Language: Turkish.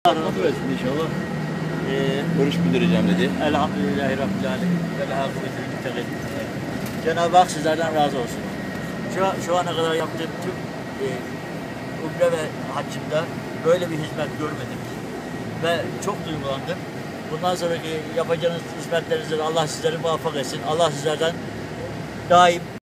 Kabul etsin inşallah. Görüş bildireceğim dedi. Elhamdülillahi Rabbil Alemin. Vel akıbetil muttaqin. Cenab-ı Hak sizlerden razı olsun. Şu ana kadar yaptığım tüm umre ve haccımda böyle bir hizmet görmedim. Ve çok duygulandım. Bundan sonraki yapacağınız hizmetlerinizde Allah sizleri muvaffak etsin. Allah sizlerden daim